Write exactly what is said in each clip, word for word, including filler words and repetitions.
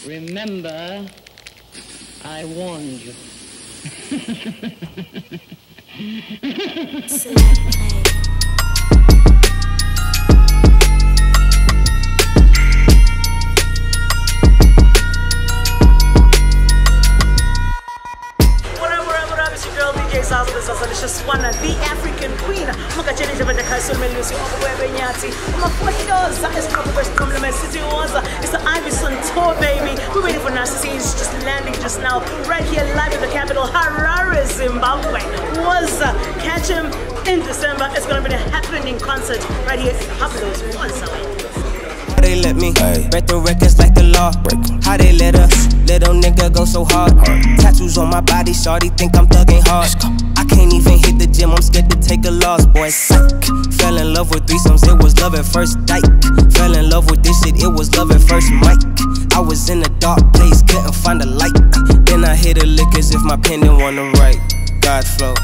Remember, I warned you. It's just one of the African queen. Muka challenge of the castle melusi over nyati. My photos is proper best compliment city was it's the Ivyson tour, baby. We're waiting for Narcissi. He's just landing just now, right here live in the capital, Harare, Zimbabwe. Was uh, catch him in December. It's gonna be a happening concert right here in Pablo's. Was How they let me break the records like the law? How they let a little nigga go so hard? Tattoos on my body, shawty think I'm thugging hard. I can't even hit the gym, I'm scared to take a loss, boy. Psych. Fell in love with threesomes, it was love at first dike. Fell in love with this shit, it was love at first mic. I was in a dark place, couldn't find a light. Then I hit a lick as if my pen didn't wanna write. God flow.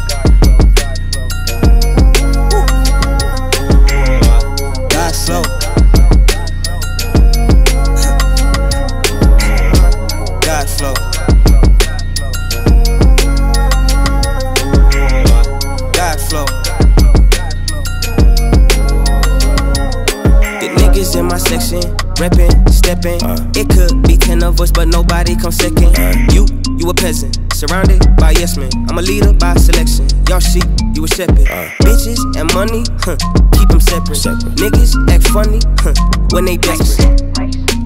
God flow. God flow. God flow. The niggas in my section, reppin', steppin'. Uh. It could be ten of us, but nobody come second. Uh. You, you a peasant, surrounded by yes men. I'm a leader by selection. Y'all sheep, you a shepherd. Uh. Bitches and money, huh, keep them separate. separate. Niggas act funny, huh, when they desperate.